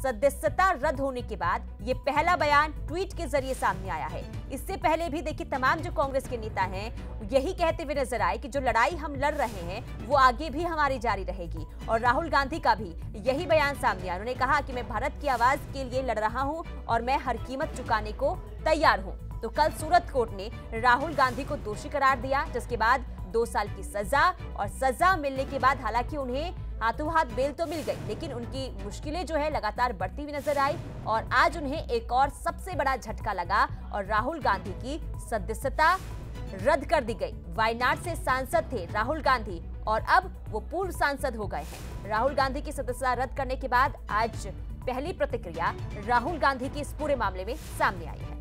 सदस्यता रद्द होने के बाद ये पहला बयान ट्वीट के जरिए सामने आया है। इससे पहले भी देखिए तमाम जो कांग्रेस के नेता हैं यही कहते हुए नजर आए कि जो लड़ाई हम लड़ रहे हैं वो आगे भी हमारी जारी रहेगी। और राहुल गांधी का भी यही बयान सामने आया। उन्होंने कहा कि मैं भारत की आवाज के लिए लड़ रहा हूं और मैं हर कीमत चुकाने को तैयार हूं। तो कल सूरत कोर्ट ने राहुल गांधी को दोषी करार दिया, जिसके बाद 2 साल की सजा और सजा मिलने के बाद हालांकि उन्हें हाथों हाथ बेल तो मिल गई, लेकिन उनकी मुश्किलें जो है लगातार बढ़ती हुई नजर आई। और आज उन्हें एक और सबसे बड़ा झटका लगा और राहुल गांधी की सदस्यता रद्द कर दी गई। वायनाड से सांसद थे राहुल गांधी और अब वो पूर्व सांसद हो गए हैं। राहुल गांधी की सदस्यता रद्द करने के बाद आज पहली प्रतिक्रिया राहुल गांधी की इस पूरे मामले में सामने आई है।